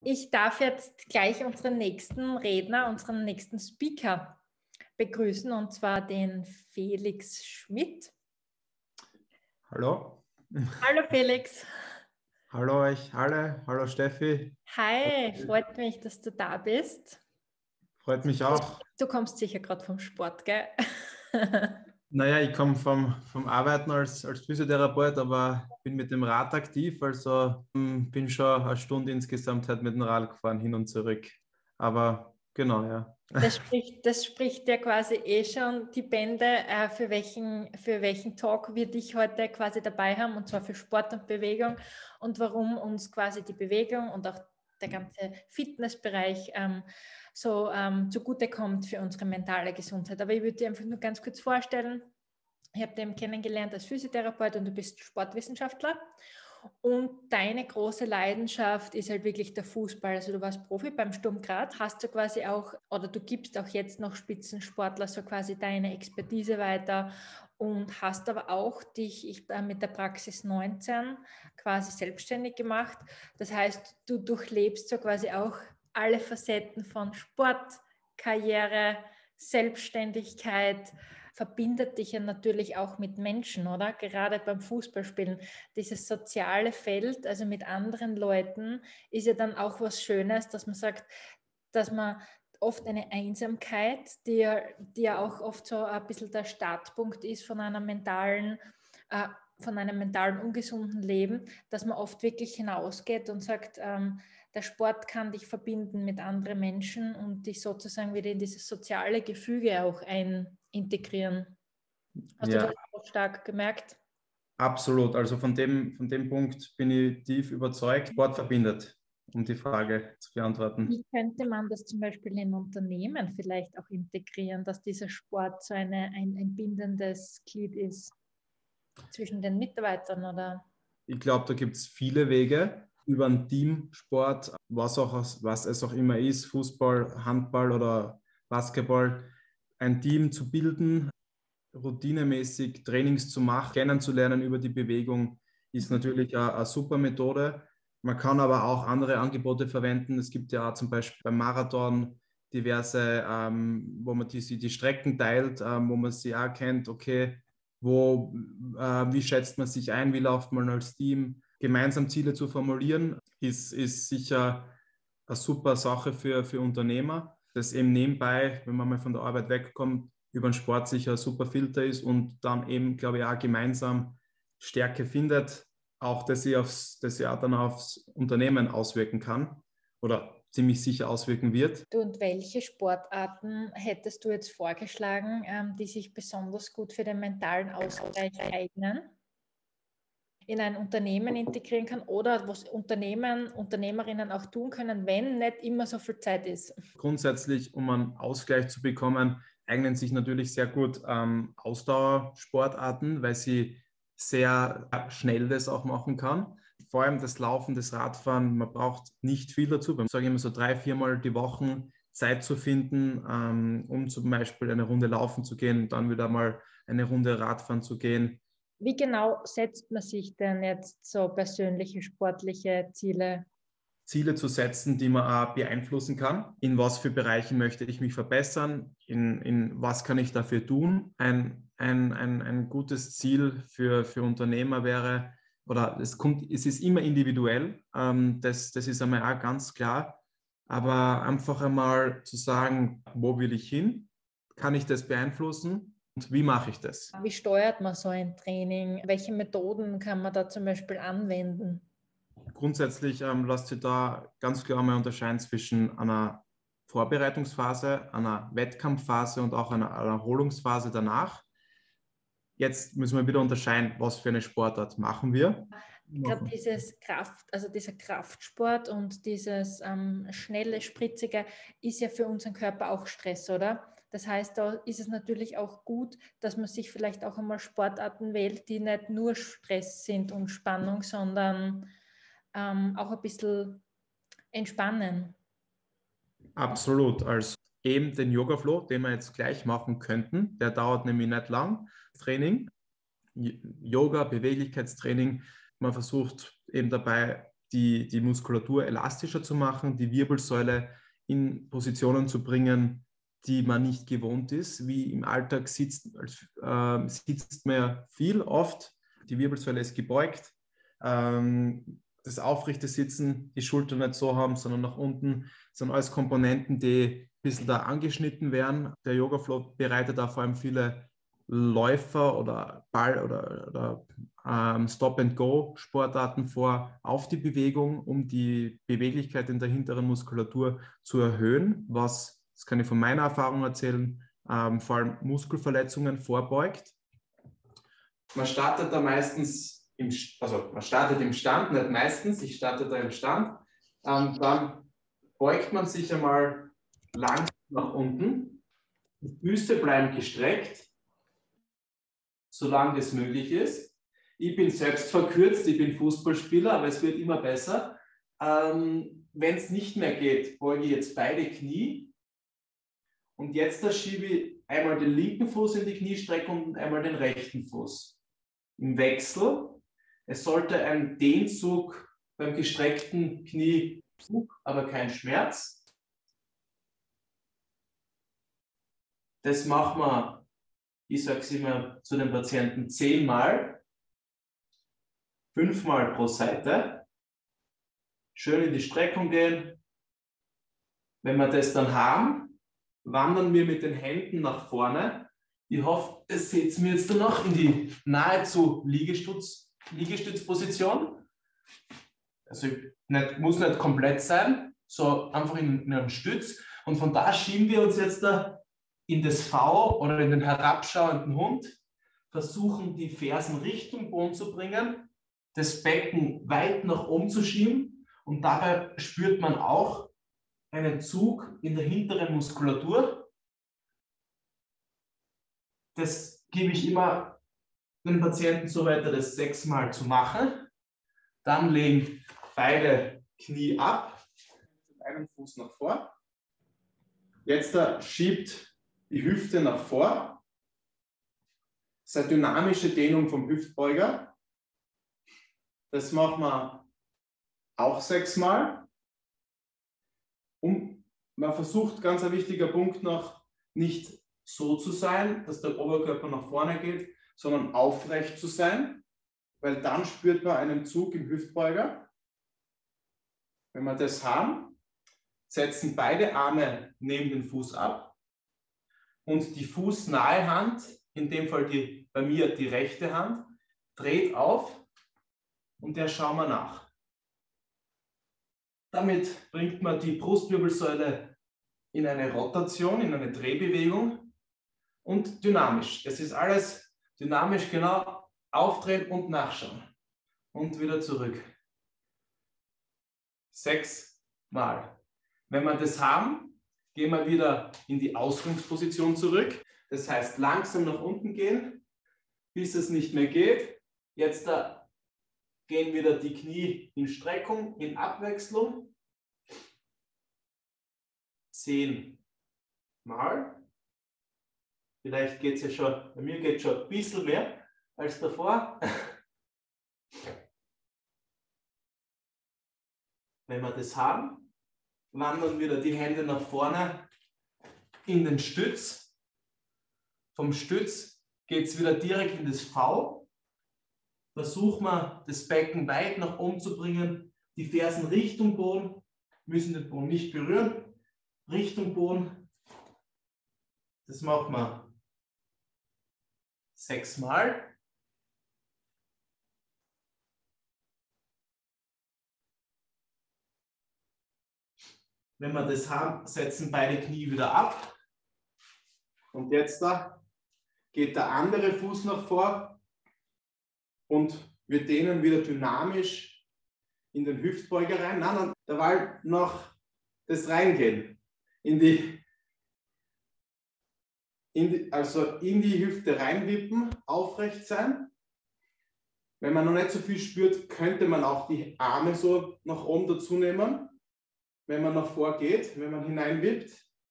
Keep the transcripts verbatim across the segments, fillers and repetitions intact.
Ich darf jetzt gleich unseren nächsten Redner, unseren nächsten Speaker begrüßen, und zwar den Felix Schmidt. Hallo. Hallo Felix. Hallo euch alle. Hallo Steffi. Hi, freut mich, dass du da bist. Freut mich auch. Du kommst sicher gerade vom Sport, gell? Naja, ich komme vom, vom Arbeiten als, als Physiotherapeut, aber bin mit dem Rad aktiv, also hm, bin schon eine Stunde insgesamt halt mit dem Rad gefahren, hin und zurück. Aber genau, ja. Das spricht, das spricht ja quasi eh schon die Bände, äh, für welchen, für welchen Talk wir dich heute quasi dabei haben, und zwar für Sport und Bewegung und warum uns quasi die Bewegung und auch der ganze Fitnessbereich ähm, so ähm, zugutekommt für unsere mentale Gesundheit. Aber ich würde dir einfach nur ganz kurz vorstellen, ich habe den kennengelernt als Physiotherapeut und du bist Sportwissenschaftler. Und deine große Leidenschaft ist halt wirklich der Fußball. Also du warst Profi beim Sturm Graz, hast du quasi auch, oder du gibst auch jetzt noch Spitzensportler so quasi deine Expertise weiter und hast aber auch dich ich, äh, mit der Praxis neunzehn quasi selbstständig gemacht. Das heißt, du durchlebst so quasi auch alle Facetten von Sport, Karriere, Selbstständigkeit, verbindet dich ja natürlich auch mit Menschen, oder? Gerade beim Fußballspielen. Dieses soziale Feld, also mit anderen Leuten, ist ja dann auch was Schönes, dass man sagt, dass man oft eine Einsamkeit, die ja, die ja auch oft so ein bisschen der Startpunkt ist von einer mentalen, äh, von einem mentalen ungesunden Leben, dass man oft wirklich hinausgeht und sagt, ähm, der Sport kann dich verbinden mit anderen Menschen und dich sozusagen wieder in dieses soziale Gefüge auch ein integrieren. Hast du Ja, das auch stark gemerkt? absolut. Also von dem, von dem Punkt bin ich tief überzeugt. Sport verbindet, um die Frage zu beantworten. Wie könnte man das zum Beispiel in Unternehmen vielleicht auch integrieren, dass dieser Sport so eine, ein, ein bindendes Glied ist zwischen den Mitarbeitern, oder? Ich glaube, da gibt es viele Wege über einen Teamsport, was auch, was es auch immer ist, Fußball, Handball oder Basketball, ein Team zu bilden, routinemäßig Trainings zu machen, kennenzulernen über die Bewegung, ist natürlich eine, eine super Methode. Man kann aber auch andere Angebote verwenden. Es gibt ja auch zum Beispiel beim Marathon diverse, ähm, wo man die, die Strecken teilt, ähm, wo man sie auch kennt, okay, wo, äh, wie schätzt man sich ein, wie läuft man als Team. Gemeinsam Ziele zu formulieren, ist, ist sicher eine super Sache für, für Unternehmer, das eben nebenbei, wenn man mal von der Arbeit wegkommt, über den Sport sicher ein super Filter ist und dann eben, glaube ich, auch gemeinsam Stärke findet, auch dass sie, aufs, dass sie auch dann aufs Unternehmen auswirken kann oder ziemlich sicher auswirken wird. Du, und welche Sportarten hättest du jetzt vorgeschlagen, ähm, die sich besonders gut für den mentalen Ausgleich eignen, in ein Unternehmen integrieren kann, oder was Unternehmen, Unternehmerinnen auch tun können, wenn nicht immer so viel Zeit ist? Grundsätzlich, um einen Ausgleich zu bekommen, eignen sich natürlich sehr gut ähm, Ausdauersportarten, weil sie sehr schnell das auch machen kann. Vor allem das Laufen, das Radfahren, man braucht nicht viel dazu. Ich sage immer so drei, viermal die Woche Zeit zu finden, ähm, um zum Beispiel eine Runde laufen zu gehen, dann wieder mal eine Runde Radfahren zu gehen. Wie genau setzt man sich denn jetzt so persönliche sportliche Ziele? Ziele zu setzen, die man auch beeinflussen kann. In was für Bereichen möchte ich mich verbessern? In, in was kann ich dafür tun? Ein, ein, ein, ein gutes Ziel für, für Unternehmer wäre, oder es kommt, es ist immer individuell, ähm, das, das ist einmal auch ganz klar, aber einfach einmal zu sagen, wo will ich hin? Kann ich das beeinflussen? Und wie mache ich das? Wie steuert man so ein Training? Welche Methoden kann man da zum Beispiel anwenden? Grundsätzlich ähm, lässt sich da ganz klar mal unterscheiden zwischen einer Vorbereitungsphase, einer Wettkampfphase und auch einer Erholungsphase danach. Jetzt müssen wir wieder unterscheiden, was für eine Sportart machen wir. Gerade dieses Kraft, also dieser Kraftsport und dieses ähm, schnelle, spritzige ist ja für unseren Körper auch Stress, oder? Das heißt, da ist es natürlich auch gut, dass man sich vielleicht auch einmal Sportarten wählt, die nicht nur Stress sind und Spannung, sondern ähm, auch ein bisschen entspannen. Absolut. Also eben den Yoga Flow, den wir jetzt gleich machen könnten, der dauert nämlich nicht lang. Training, Yoga, Beweglichkeitstraining. Man versucht eben dabei, die, die Muskulatur elastischer zu machen, die Wirbelsäule in Positionen zu bringen, die man nicht gewohnt ist. Wie im Alltag sitzt, äh, sitzt man ja viel, oft. Die Wirbelsäule ist gebeugt. Ähm, das aufrechte Sitzen, die Schultern nicht so haben, sondern nach unten, sind alles Komponenten, die ein bisschen da angeschnitten werden. Der Yoga Flow bereitet da vor allem viele Läufer oder Ball- oder, oder ähm, Stop-and-Go-Sportarten vor auf die Bewegung, um die Beweglichkeit in der hinteren Muskulatur zu erhöhen, was, das kann ich von meiner Erfahrung erzählen, ähm, vor allem Muskelverletzungen vorbeugt. Man startet da meistens, im, also man startet im Stand, nicht meistens, ich starte da im Stand, ähm, dann beugt man sich einmal langsam nach unten, die Füße bleiben gestreckt, solange das möglich ist. Ich bin selbst verkürzt, ich bin Fußballspieler, aber es wird immer besser. Ähm, wenn es nicht mehr geht, beuge ich jetzt beide Knie und jetzt da schiebe ich einmal den linken Fuß in die Kniestreckung und einmal den rechten Fuß. Im Wechsel. Es sollte ein Dehnzug beim gestreckten Knie, aber kein Schmerz. Das machen wir, ich sage es immer zu den Patienten, zehnmal, fünfmal pro Seite. Schön in die Streckung gehen. Wenn wir das dann haben, wandern wir mit den Händen nach vorne. Ich hoffe, es seht mir jetzt dann noch in die nahezu Liegestütz, Liegestützposition. Also nicht, muss nicht komplett sein, so einfach in, in einem Stütz. Und von da schieben wir uns jetzt da in das V oder in den herabschauenden Hund, versuchen die Fersen Richtung Boden zu bringen, das Becken weit nach oben zu schieben und dabei spürt man auch einen Zug in der hinteren Muskulatur. Das gebe ich immer den Patienten so weiter, das sechsmal zu machen. Dann legen beide Knie ab, mit einem Fuß nach vor. Jetzt da schiebt die Hüfte nach vor. Das ist eine dynamische Dehnung vom Hüftbeuger. Das machen wir auch sechsmal. Und man versucht, ganz ein wichtiger Punkt noch, nicht so zu sein, dass der Oberkörper nach vorne geht, sondern aufrecht zu sein, weil dann spürt man einen Zug im Hüftbeuger. Wenn wir das haben, setzen beide Arme neben den Fuß ab. Und die fußnahe Hand, in dem Fall die, bei mir die rechte Hand, dreht auf und der schauen wir nach. Damit bringt man die Brustwirbelsäule in eine Rotation, in eine Drehbewegung und dynamisch. Es ist alles dynamisch, genau aufdrehen und nachschauen. Und wieder zurück. Sechs Mal. Wenn wir das haben, gehen wir wieder in die Ausgangsposition zurück. Das heißt, langsam nach unten gehen, bis es nicht mehr geht. Jetzt da gehen wieder die Knie in Streckung, in Abwechslung. Zehn Mal. Vielleicht geht es ja schon, bei mir geht es schon ein bisschen mehr als davor. Wenn wir das haben, wandern wieder die Hände nach vorne in den Stütz. Vom Stütz geht es wieder direkt in das V. Versuchen wir, das Becken weit nach oben zu bringen. Die Fersen Richtung Boden, müssen den Boden nicht berühren. Richtung Boden. Das machen wir sechsmal. Wenn wir das haben, setzen beide Knie wieder ab. Und jetzt da geht der andere Fuß nach vor und wir dehnen wieder dynamisch in den Hüftbeuger rein. Nein, nein, da war noch das Reingehen. In die, in die, also in die Hüfte reinwippen, aufrecht sein. Wenn man noch nicht so viel spürt, könnte man auch die Arme so nach oben dazu nehmen. Wenn man nach vor geht, wenn man hineinwippt.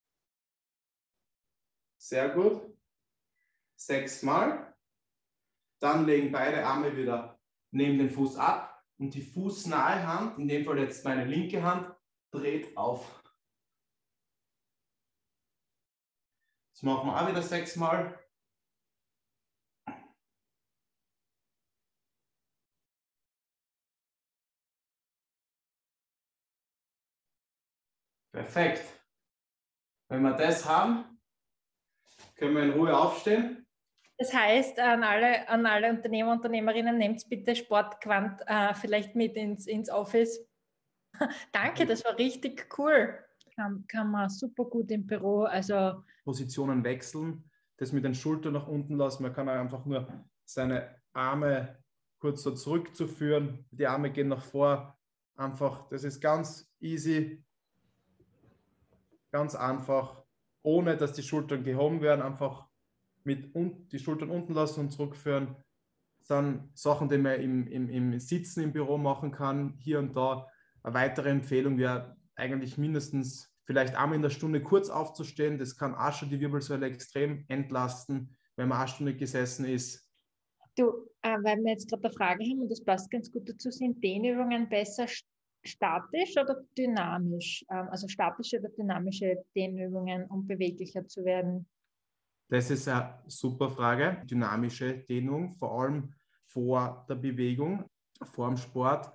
Sehr gut. Sechsmal. Dann legen beide Arme wieder neben den Fuß ab. und die fußnahe Hand, in dem Fall jetzt meine linke Hand, dreht auf. Das machen wir auch wieder sechsmal. Perfekt. Wenn wir das haben, können wir in Ruhe aufstehen. Das heißt, an alle, an alle Unternehmer und Unternehmerinnen, nehmt bitte Sportquant äh, vielleicht mit ins, ins Office. Danke, das war richtig cool. Kann, kann man super gut im Büro, also Positionen wechseln, das mit den Schultern nach unten lassen. Man kann einfach nur seine Arme kurz so zurückzuführen. Die Arme gehen nach vor. Einfach, das ist ganz easy, ganz einfach, ohne dass die Schultern gehoben werden. Einfach mit un die Schultern unten lassen und zurückführen. Das sind Sachen, die man im, im, im Sitzen im Büro machen kann, hier und da. Eine weitere Empfehlung wäre eigentlich mindestens vielleicht einmal in der Stunde kurz aufzustehen. Das kann auch schon die Wirbelsäule extrem entlasten, wenn man eine Stunde gesessen ist. Du, äh, weil wir jetzt gerade eine Frage haben und das passt ganz gut dazu, sind Dehnübungen besser statisch oder dynamisch? Ähm, also statische oder dynamische Dehnübungen, um beweglicher zu werden? Das ist eine super Frage. Dynamische Dehnung, vor allem vor der Bewegung, vor dem Sport.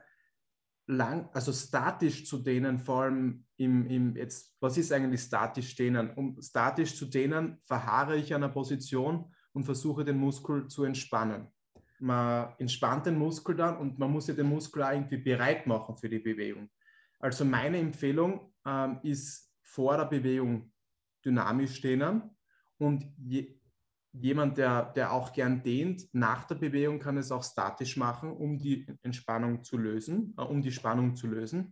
Lang, also statisch zu dehnen, vor allem im, im jetzt, was ist eigentlich statisch dehnen? Um statisch zu dehnen, verharre ich an einer Position und versuche den Muskel zu entspannen. Man entspannt den Muskel dann und man muss ja den Muskel auch irgendwie bereit machen für die Bewegung. Also meine Empfehlung ähm, ist vor der Bewegung dynamisch dehnen und je, jemand, der, der auch gern dehnt, nach der Bewegung kann es auch statisch machen, um die Entspannung zu lösen, äh, um die Spannung zu lösen.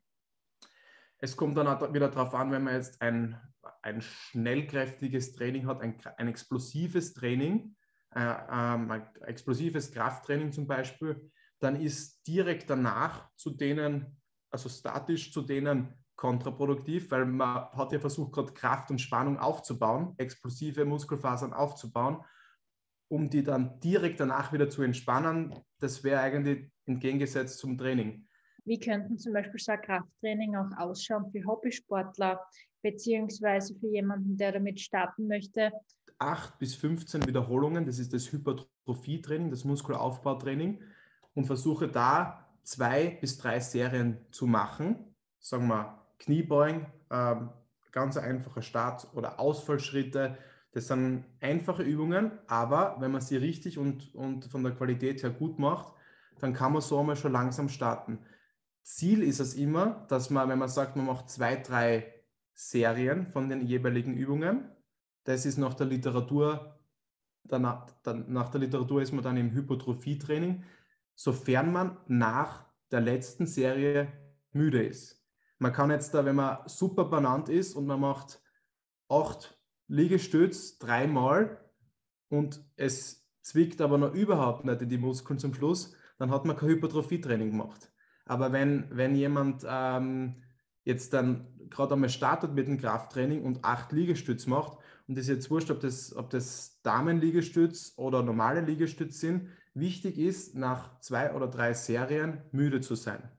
Es kommt dann auch wieder darauf an, wenn man jetzt ein, ein schnellkräftiges Training hat, ein, ein explosives Training, äh, ähm, ein explosives Krafttraining zum Beispiel, dann ist direkt danach zu dehnen, also statisch zu dehnen, kontraproduktiv, weil man hat ja versucht, gerade Kraft und Spannung aufzubauen, explosive Muskelfasern aufzubauen, um die dann direkt danach wieder zu entspannen. Das wäre eigentlich entgegengesetzt zum Training. Wie könnten zum Beispiel so ein Krafttraining auch ausschauen für Hobbysportler, beziehungsweise für jemanden, der damit starten möchte? acht bis fünfzehn Wiederholungen, das ist das Hypertrophietraining, das Muskelaufbautraining, und versuche da zwei bis drei Serien zu machen. Sagen wir Kniebeugen, ähm, ganz einfacher Start oder Ausfallschritte. Das sind einfache Übungen, aber wenn man sie richtig und, und von der Qualität her gut macht, dann kann man so einmal schon langsam starten. Ziel ist es immer, dass man, wenn man sagt, man macht zwei, drei Serien von den jeweiligen Übungen, das ist nach der Literatur, danach, dann, nach der Literatur ist man dann im Hypertrophietraining, sofern man nach der letzten Serie müde ist. Man kann jetzt da, wenn man super banant ist und man macht acht Liegestütz dreimal und es zwickt aber noch überhaupt nicht in die Muskeln zum Schluss, dann hat man kein Hypertrophietraining gemacht. Aber wenn, wenn jemand ähm, jetzt dann gerade einmal startet mit dem Krafttraining und acht Liegestütz macht, und das ist jetzt wurscht, ob das, ob das Damen-Liegestütz oder normale Liegestütz sind, wichtig ist, nach zwei oder drei Serien müde zu sein.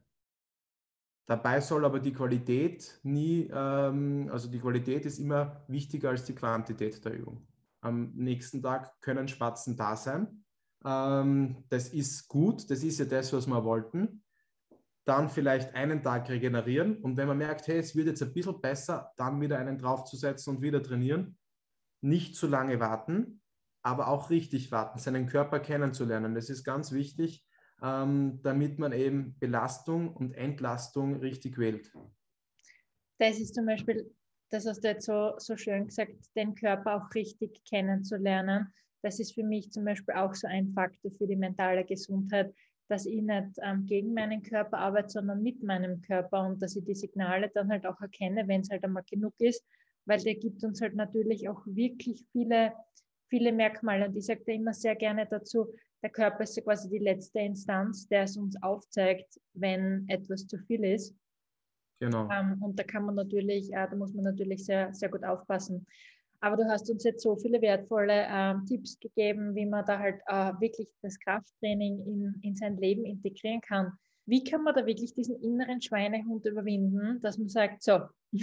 Dabei soll aber die Qualität nie, ähm, also die Qualität ist immer wichtiger als die Quantität der Übung. Am nächsten Tag können Spatzen da sein. Ähm, das ist gut, das ist ja das, was wir wollten. Dann vielleicht einen Tag regenerieren und wenn man merkt, hey, es wird jetzt ein bisschen besser, dann wieder einen draufzusetzen und wieder trainieren. Nicht zu lange warten, aber auch richtig warten, seinen Körper kennenzulernen. Das ist ganz wichtig, ähm, damit man eben Belastung und Entlastung richtig wählt. Das ist zum Beispiel, das hast du jetzt so, so schön gesagt, den Körper auch richtig kennenzulernen. Das ist für mich zum Beispiel auch so ein Faktor für die mentale Gesundheit, dass ich nicht ähm, gegen meinen Körper arbeite, sondern mit meinem Körper und dass ich die Signale dann halt auch erkenne, wenn es halt einmal genug ist, weil der gibt uns halt natürlich auch wirklich viele, viele Merkmale. Und ich sage da immer sehr gerne dazu, der Körper ist ja quasi die letzte Instanz, der es uns aufzeigt, wenn etwas zu viel ist. Genau. Ähm, und da kann man natürlich, äh, da muss man natürlich sehr, sehr gut aufpassen. Aber du hast uns jetzt so viele wertvolle ähm, Tipps gegeben, wie man da halt äh, wirklich das Krafttraining in, in sein Leben integrieren kann. Wie kann man da wirklich diesen inneren Schweinehund überwinden, dass man sagt, so,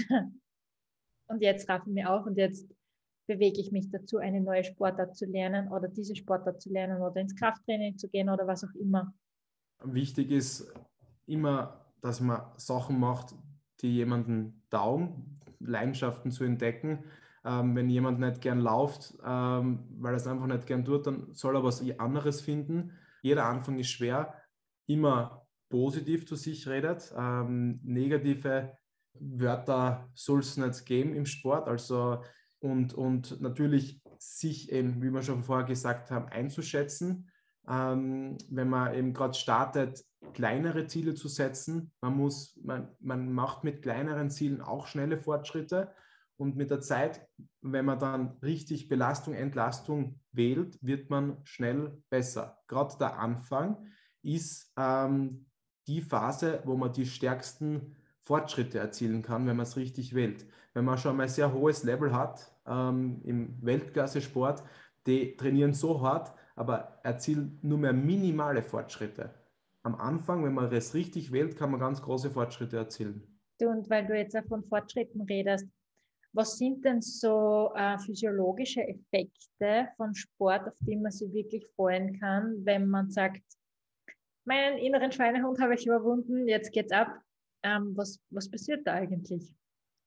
und jetzt raffe ich mich auf und jetzt bewege ich mich dazu, eine neue Sportart zu lernen oder diese Sportart zu lernen oder ins Krafttraining zu gehen oder was auch immer. Wichtig ist immer, dass man Sachen macht, die jemanden taugen, Leidenschaften zu entdecken. Ähm, wenn jemand nicht gern läuft, ähm, weil er es einfach nicht gern tut, dann soll er was anderes finden. Jeder Anfang ist schwer. Immer positiv zu sich redet. Ähm, negative Wörter soll es nicht geben im Sport. Also und, und natürlich sich eben, wie wir schon vorher gesagt haben, einzuschätzen. Ähm, wenn man eben gerade startet, kleinere Ziele zu setzen. Man, muss, man, man macht mit kleineren Zielen auch schnelle Fortschritte und mit der Zeit, wenn man dann richtig Belastung, Entlastung wählt, wird man schnell besser. Gerade der Anfang ist ähm, die Phase, wo man die stärksten Fortschritte erzielen kann, wenn man es richtig wählt. Wenn man schon mal ein sehr hohes Level hat ähm, im Weltklasse-Sport, die trainieren so hart, aber erzielen nur mehr minimale Fortschritte. Am Anfang, wenn man es richtig wählt, kann man ganz große Fortschritte erzielen. Und weil du jetzt auch von Fortschritten redest, was sind denn so äh, physiologische Effekte von Sport, auf die man sich wirklich freuen kann, wenn man sagt, meinen inneren Schweinehund habe ich überwunden, jetzt geht's ab. Ähm, was, was passiert da eigentlich?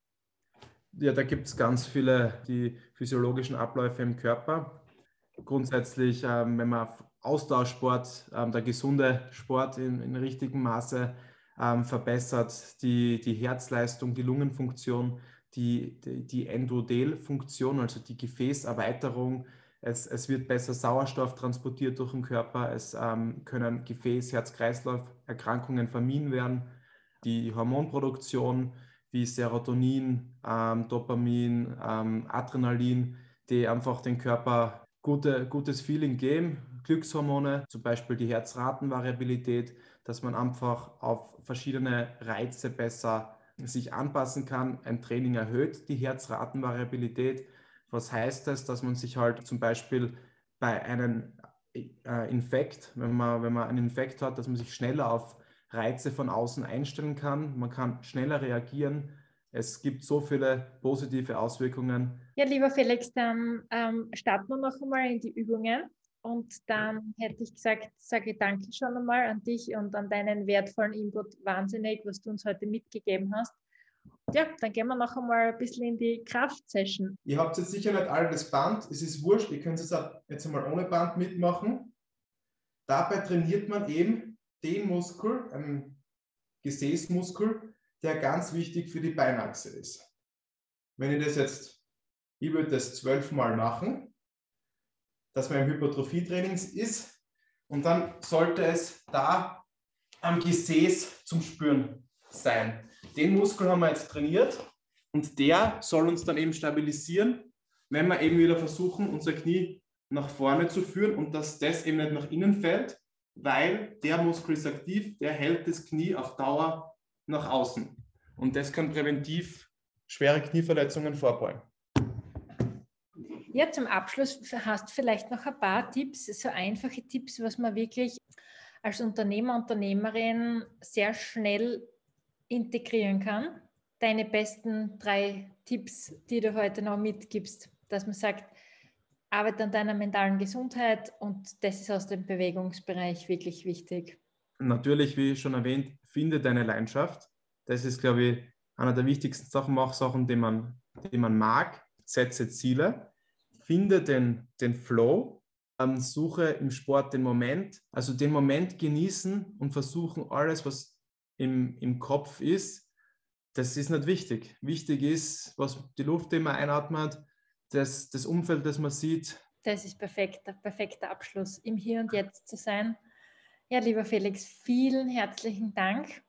Ja, da gibt es ganz viele die physiologischen Abläufe im Körper. Grundsätzlich, ähm, wenn man Ausdauersport, ähm, der gesunde Sport in, in richtigem Maße ähm, verbessert, die, die Herzleistung, die Lungenfunktion, die, die, die Endothelfunktion, also die Gefäßerweiterung. Es, es wird besser Sauerstoff transportiert durch den Körper. Es ähm, können Gefäß-, Herz-Kreislauf-Erkrankungen vermieden werden. Die Hormonproduktion wie Serotonin, ähm, Dopamin, ähm, Adrenalin, die einfach den Körper gute, gutes Feeling geben. Glückshormone, zum Beispiel die Herzratenvariabilität, dass man einfach auf verschiedene Reize besser sich anpassen kann. Ein Training erhöht die Herzratenvariabilität. Was heißt das? Dass man sich halt zum Beispiel bei einem äh, Infekt, wenn man, wenn man einen Infekt hat, dass man sich schneller auf Reize von außen einstellen kann. Man kann schneller reagieren. Es gibt so viele positive Auswirkungen. Ja, lieber Felix, dann ähm, starten wir noch einmal in die Übungen und dann hätte ich gesagt, sage ich danke schon einmal an dich und an deinen wertvollen Input. Wahnsinnig, was du uns heute mitgegeben hast. Ja, dann gehen wir noch einmal ein bisschen in die Kraftsession. Ihr habt jetzt sicher nicht alle das Band, es ist wurscht, ihr könnt es jetzt einmal ohne Band mitmachen. Dabei trainiert man eben den Muskel, einen Gesäßmuskel, der ganz wichtig für die Beinachse ist. Wenn ich das jetzt, ich würde das zwölfmal machen, dass man im Hypertrophietraining ist und dann sollte es da am Gesäß zum Spüren sein. Den Muskel haben wir jetzt trainiert und der soll uns dann eben stabilisieren, wenn wir eben wieder versuchen, unser Knie nach vorne zu führen und dass das eben nicht nach innen fällt, weil der Muskel ist aktiv, der hält das Knie auf Dauer nach außen. Und das kann präventiv schwere Knieverletzungen vorbeugen. Ja, zum Abschluss hast du vielleicht noch ein paar Tipps, so einfache Tipps, was man wirklich als Unternehmer, Unternehmerin sehr schnell integrieren kann. Deine besten drei Tipps, die du heute noch mitgibst, dass man sagt, arbeite an deiner mentalen Gesundheit und das ist aus dem Bewegungsbereich wirklich wichtig. Natürlich, wie schon erwähnt, finde deine Leidenschaft. Das ist, glaube ich, einer der wichtigsten Sachen, mach Sachen, die man, die man mag, setze Ziele, finde den, den Flow, ähm, suche im Sport den Moment, also den Moment genießen und versuchen, alles, was im, im Kopf ist, das ist nicht wichtig. Wichtig ist, was die Luft, die man einatmet, das, das Umfeld, das man sieht. Das ist perfekt, der perfekte Abschluss, im Hier und Jetzt zu sein. Ja, lieber Felix, vielen herzlichen Dank.